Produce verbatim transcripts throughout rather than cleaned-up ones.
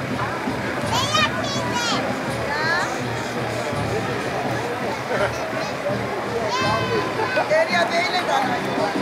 Derya Bey'le kanayım.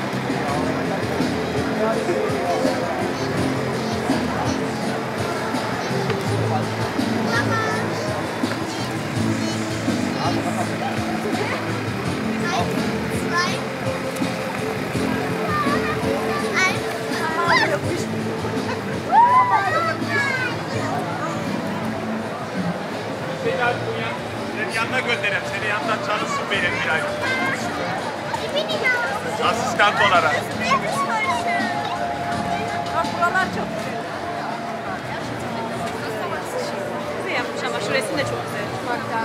Senin yanına gönderelim. Senin yanından çalışsın benim bir ay. Asistan olarak. Bak buralar çok güzel. Güzel yapmış ama şu resim de çok güzel. Bak da.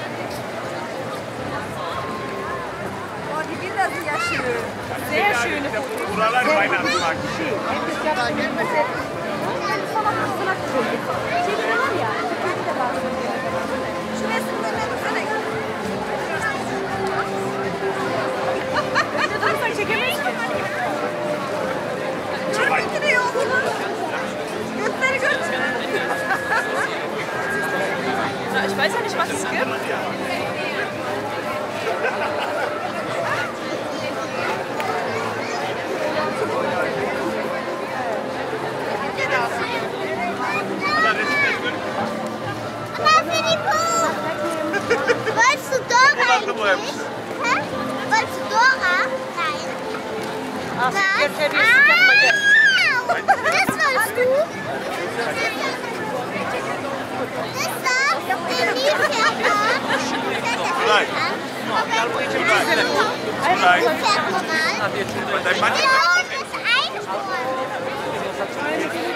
O gibi nasıl yaşıyor? Ne yaşıyor? Buralar kaynatmak. Herkes yaptı. Salak salak çocuk. Şeyler var ya. Türkiye'de de var. Şu resimleri baksana. Ne durursak çekemeyiz ki. Çok ay. Gösteri göster. Ich weiß ja nicht, was es gibt. Wolltest du Dora eigentlich? Hä? Wolltest du Dora? Nein. Was? Ah! Das wolltest du? Das war der Liebherr. Nein. Nein. Nein. Nein. Ja, und das Einhorn.